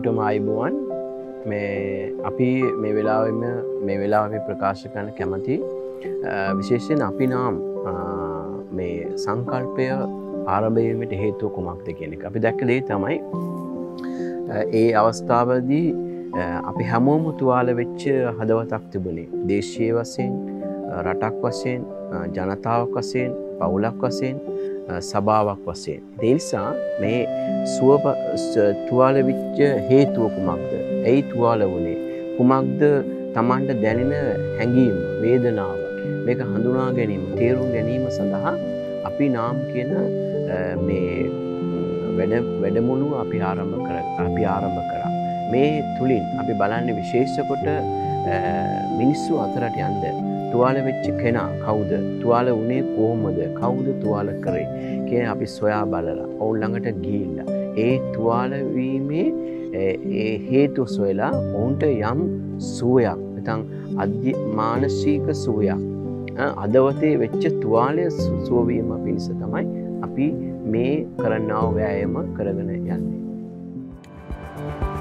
හැමෝටම ආයුබෝවන්. මේ අපි මේ වෙලාවෙම ප්‍රකාශ කරන්න කැමති විශේෂයෙන් අපිනම් මේ සංකල්පය ආරම්භ වීමට හේතුව කුමක්ද කියන එක. අපි දැක්ක දේ තමයි ඒ අවස්ථාවේදී අපි හැමෝම තුවාල වෙච්ච හදවතක් තිබුණේ. දේශීය වශයෙන්, රටක් වශයෙන්, ජනතාවක් වශයෙන්, පවුලක් වශයෙන්, සභාවක් වශයෙන්. ඒ නිසා මේ තුවාල වෙච්ච හේතුව කුමක්ද? ඇයි තුවාල වුණේ? කුමක්ද Tamanට දැනෙන හැඟීම, වේදනාව මේක හඳුනා ගැනීම, තේරුම් ගැනීම සඳහා අපි නාම කියන මේ වැඩමුළුව අපි ආරම්භ කරා. මේ තුලින් අපි බලන්නේ විශේෂ කොට මිනිස්සු අතරට යන්න තුවාල වෙච්ච කෙනා කවුද? තුවාල වුණේ කොහොමද? කවුද තුවාල කරේ? කියන අපි සොයා බලලා ඔවුන් ළඟට ගිහිල්ලා ඒ තුවාල වීමේ ඒ හේතු සොයලා ඔවුන්ට යම් සුවයක් නැත්නම් මානසික සුවයක් අදවතේ වෙච්ච තුවාලය සුව වීම පිණිස තමයි අපි මේ කරන්නා වූ වෑයම කරගෙන යන්නේ.